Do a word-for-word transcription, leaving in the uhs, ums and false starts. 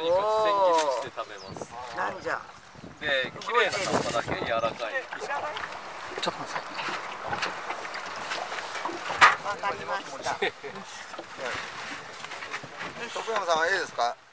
にかく千切りにして食べます。 なんじゃ。 で、綺麗な葉っぱだけ柔らかい。 ちょっと待って。 わかりました。 徳山さんはいいですか。